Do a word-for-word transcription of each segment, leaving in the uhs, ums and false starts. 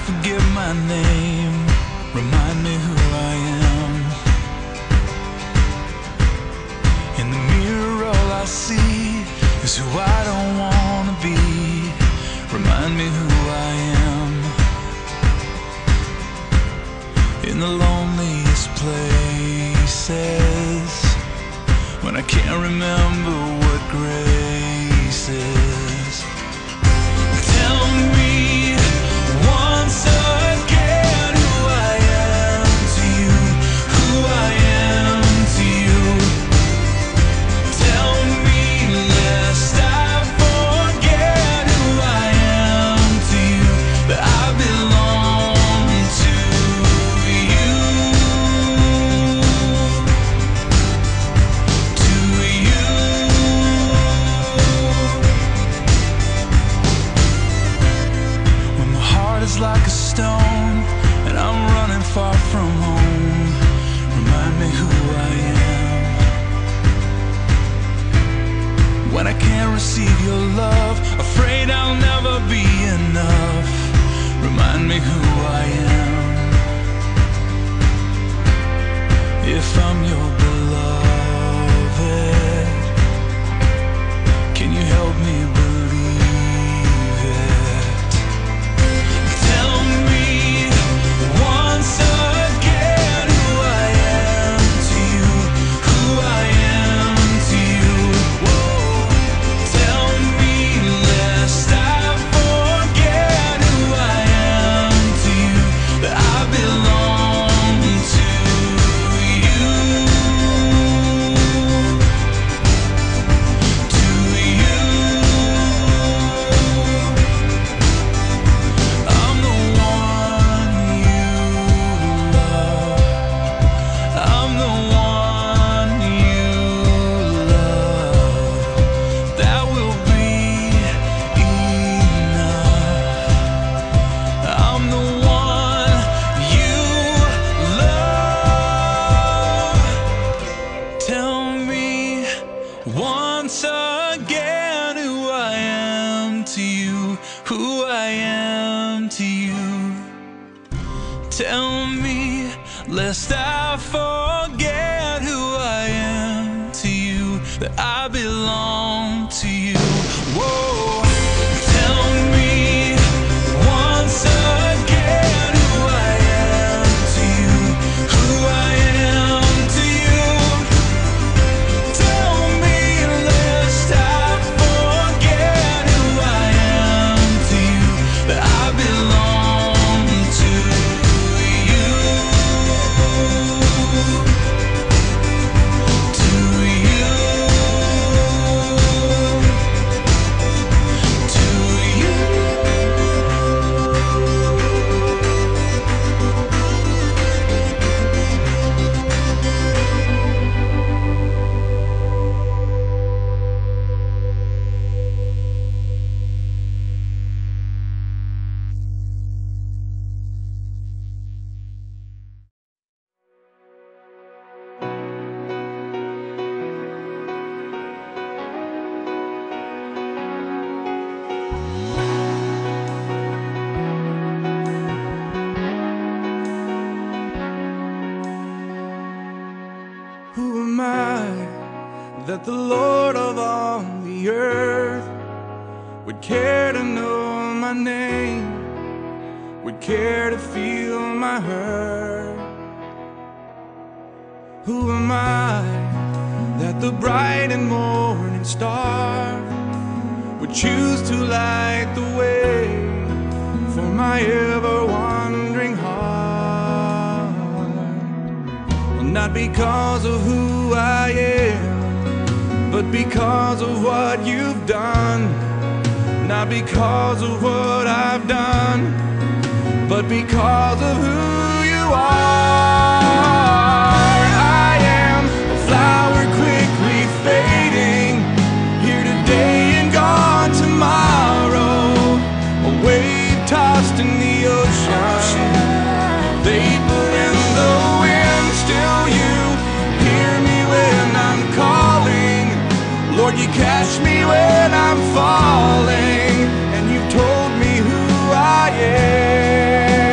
forget my name, remind me who I am. In the mirror all I see is who I don't wanna be. Remind me who I am. In the loneliest places, when I can't remember what grace is. Tell me once again who I am to you, who I am to you. Tell me lest I forget who I am to you, that I belong to you, to you. When my heart is like a stone and I'm running far from home, remind me who I am. When I can't receive your love, afraid I'll never be enough, remind me who I am. If I'm your beloved, can you help me believe it? Tell me once again who I am to you, who I am to you. Whoa. Tell me lest I forget who I am to you, that I belong to you, to you. I'm the one you love. I'm the one you love. That will be enough. I'm the one you love. Tell me once again who I am to you, who I am to you. Tell me lest I forget who I am to you, that I belong to you. Whoa. Tell me once again who I am to you, who I am to you. Tell me lest I forget who I am to you, that I belong to you, to you, to you. Who am I that the Lord of all the earth would care to know my name, would care to feel my hurt? Who am I that the bright and morning star would choose to light the way for my ever-wandering heart? Well, not because of who I am, but because of what you've done. Not because of what I've done, but because of who you are. I am a flower quickly fading, here today and gone tomorrow, a wave tossed in the ocean, vapor in the wind. Still you hear me when I'm calling, Lord, you catch me when I'm falling, and you've told me who I am.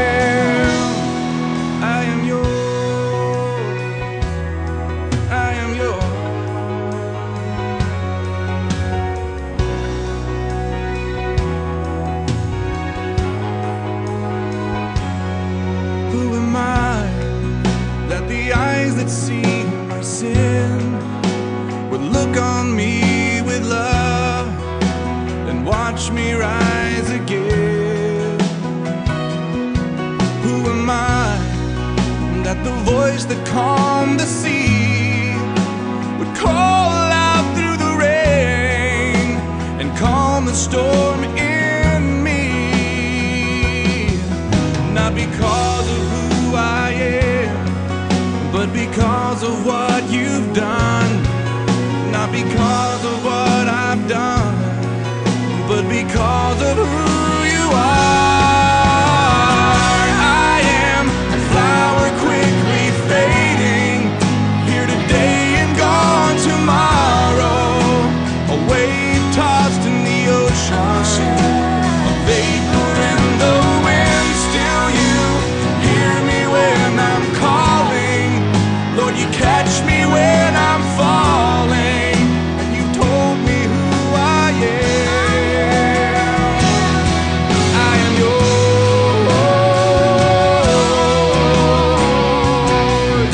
Who am I that the eyes that see my sin would look on me with love and watch me rise again? Who am I that the voice that calmed the sea would call out through the rain and calm the storm in me? Not because of who I am, but because of what you've done. Not because of what I've done, but because of who you are. I am a flower quickly fading, here today and gone tomorrow, a wave tossed in the ocean, a vapor in the wind. Still you hear me when I'm calling, Lord, you catch me when I'm falling, and you told me who I am. I am yours.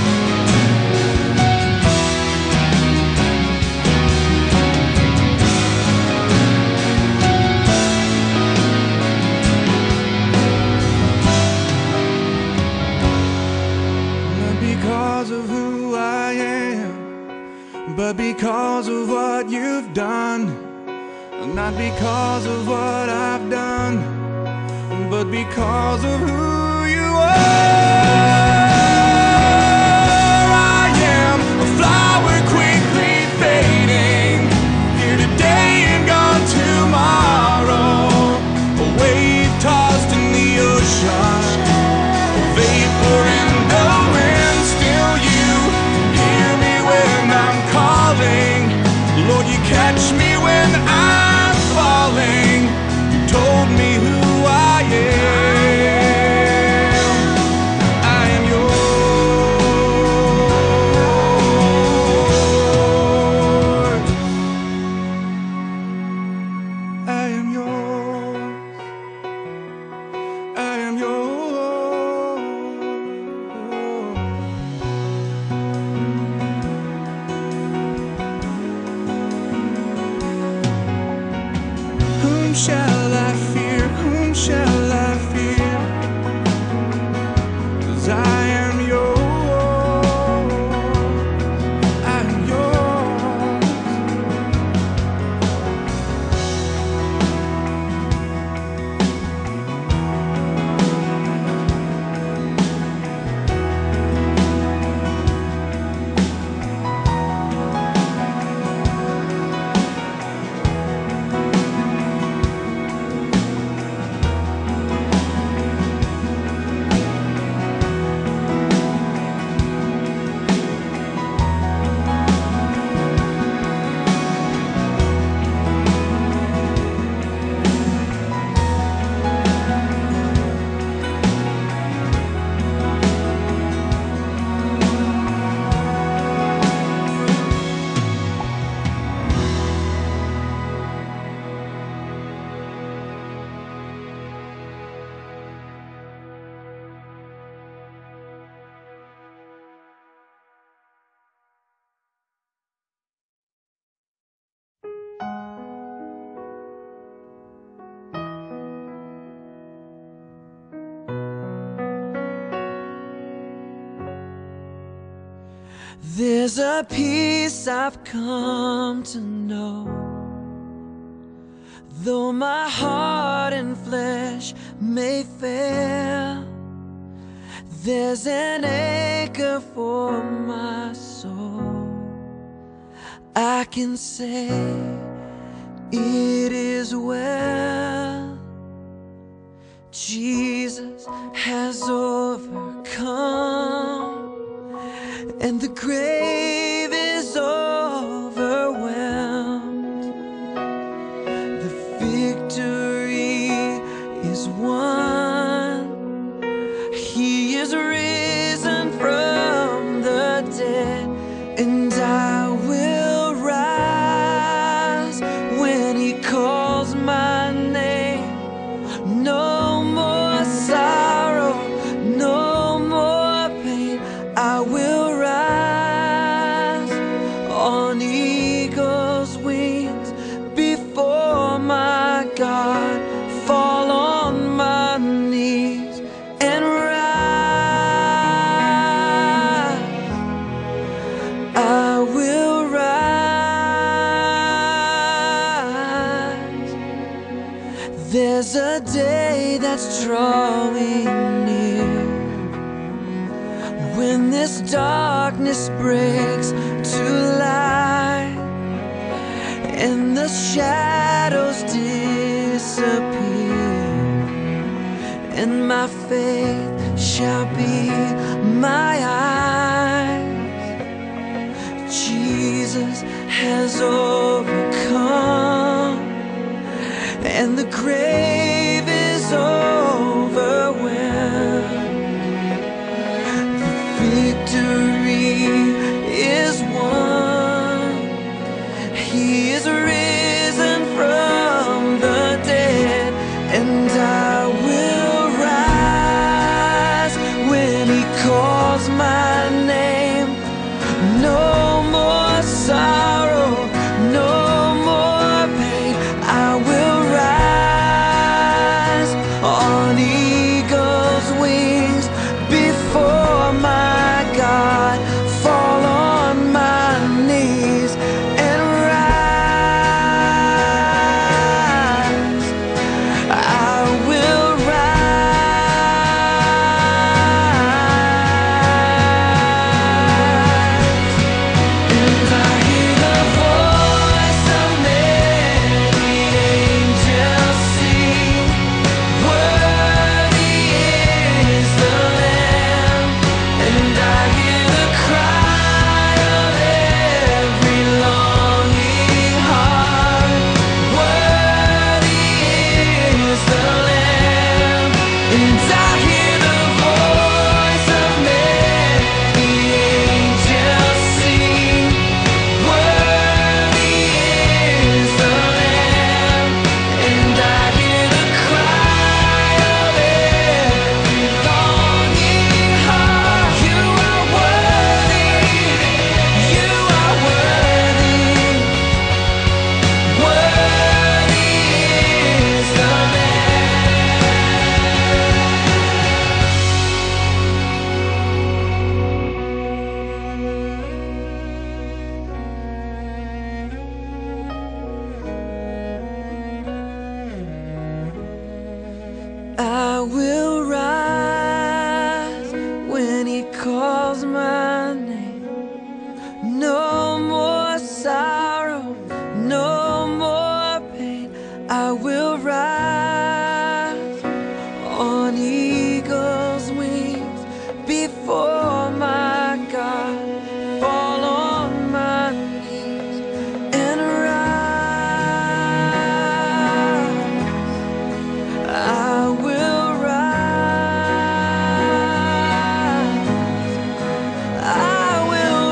Not because of who I am, but because of what you've done. Not because of what I've done, but because of who you are. I am a flower quickly fading, here today and gone tomorrow, a wave tossed in the ocean, a vapor in the wind. Still you hear me when I'm calling, Lord, you catch me when I'm falling. You told me who I am. I am yours. I am yours. I am yours. Whom shall I fear? Whom shall I fear? 'Cause I am yours. I am yours. There's a peace I've come to know, though my heart and flesh may fail. There's an anchor for my soul. I can say it is well. Jesus has overcome, and the grave is overwhelmed. The victory is won. He is risen from the dead, and I will rise when he calls my name. No more sorrow, no darkness breaks to light, and the shadows disappear, and my faith shall be my eyes. Jesus has overcome, and the grave is overwhelmed. The victory is won. He is risen from the dead, and I will rise when He calls my name. No more sorrow, no more pain. I will rise on eagle's wings before my God, fall on my knees and rise. I will rise. And I hear the voice of many angels sing, worthy is the Lamb. And I hear the cry of every longing heart, worthy is the Lamb. And I hear the voice of many angels sing, worthy is the Lamb. And I hear the cry of every longing heart, you are worthy, you are worthy, worthy is the I will rise when He calls my name. No more sorrow, no more pain. I will rise on eagle's wings before my God, fall on my knees and rise. I will rise. I will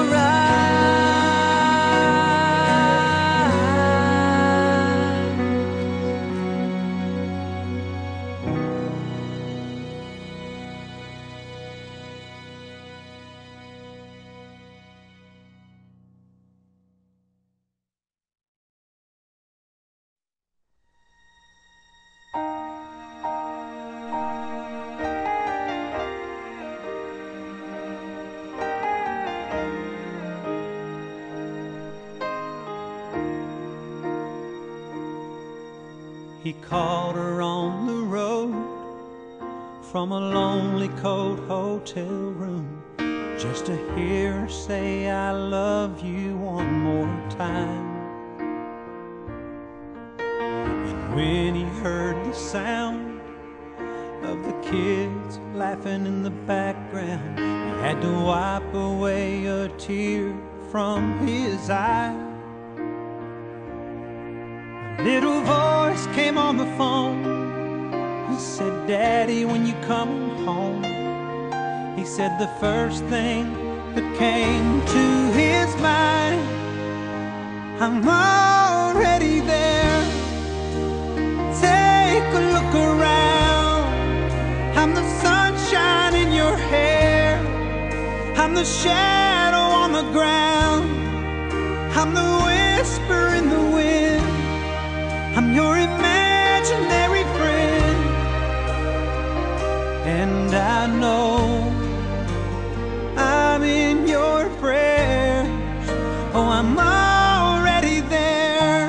He called her on the road from a lonely, cold hotel room, just to hear her say, I love you one more time. And when he heard the sound of the kids laughing in the background, he had to wipe away a tear from his eye. A little voice came on the phone. He said, Daddy, when you come home, he said the first thing that came to his mind, I'm already there. Take a look around. I'm the sunshine in your hair. I'm the shadow on the ground. I'm the whisper in the wind. I'm your imaginary friend. And I know I'm in your prayers. Oh, I'm already there.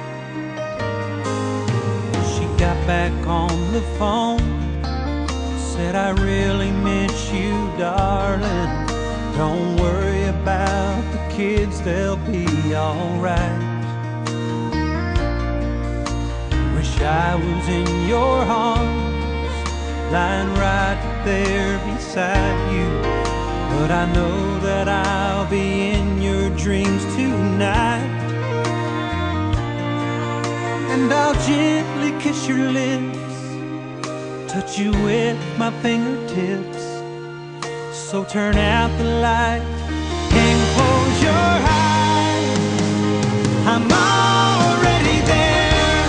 She got back on the phone, said, I really miss you, darling. Don't worry about the kids, they'll be alright. Wish I was in your arms, lying right there beside you. But I know that I'll be in your dreams tonight. And I'll gently kiss your lips, touch you with my fingertips. So turn out the light and close your eyes. I'm already there.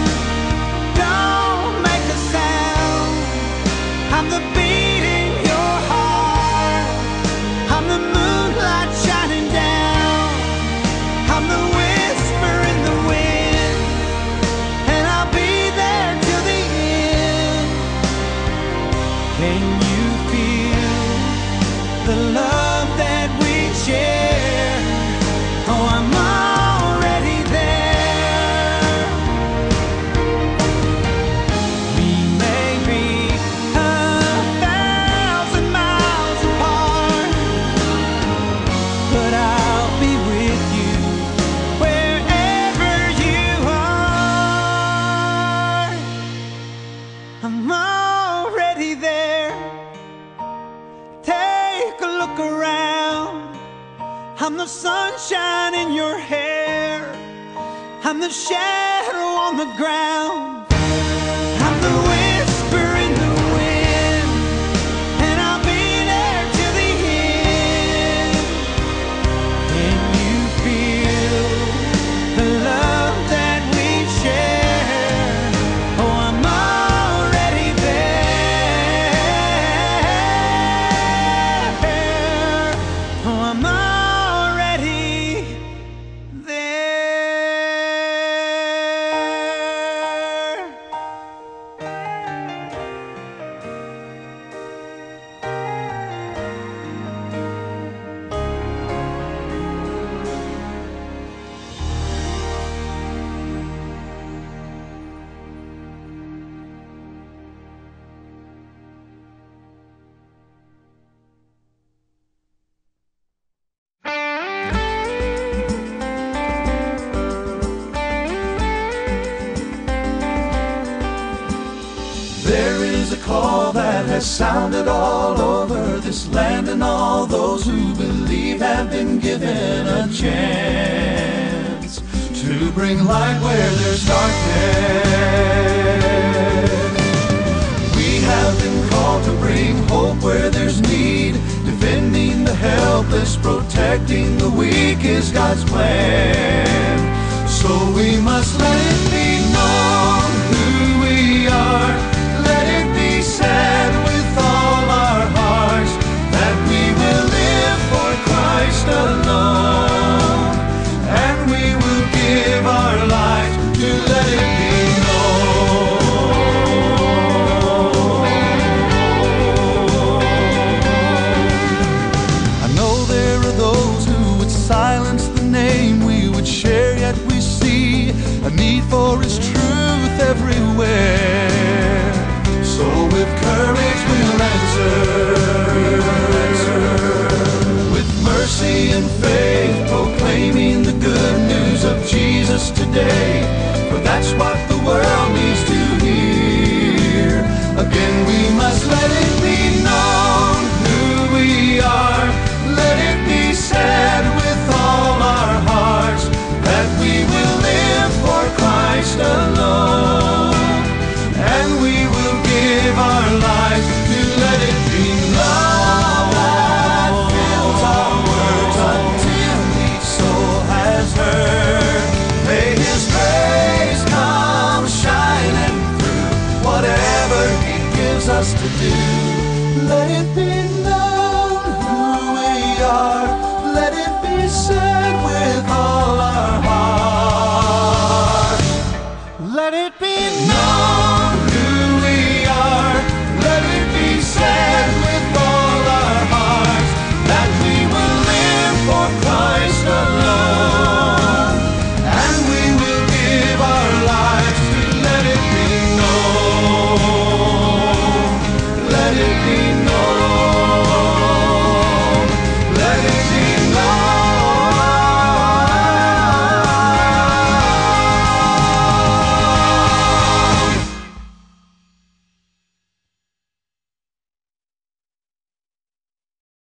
Don't make a sound. I'm the beat in your heart. I'm the moonlight shining down. I'm the whisper in the wind, and I'll be there till the end. Can you feel the love that we share? Oh, I'm already there. We may be a thousand miles apart, but I'll be with you wherever you are. I'm already there. Take a look around. I'm the sunshine in your hair. I'm the shadow on the ground. I'm the whisper in the wind, and I'll be there till the end. Can you feel the love that we share? Oh, I'm already there. Oh, I'm already there. There is a call that has sounded all over this land, and all those who believe have been given a chance to bring light where there's darkness. We have been called to bring hope where there's need, defending the helpless, protecting the weak is God's plan. So we must let it be known who we are. Let it be said with all our hearts that we will live for Christ alone, and we will give our lives to let it be known. I know there are those who would silence the name we would share, yet we see a need for His truth everywhere. So with courage we'll answer, with mercy and faith, proclaiming the good news of Jesus today, for that's what the world needs to hear. Again we must let it be known who we are. Let it be said with all our hearts that we will live for Christ alone, and we will give our lives to let it be love that fills our words until each soul has heard. May His grace come shining through whatever He gives us to do. Let it be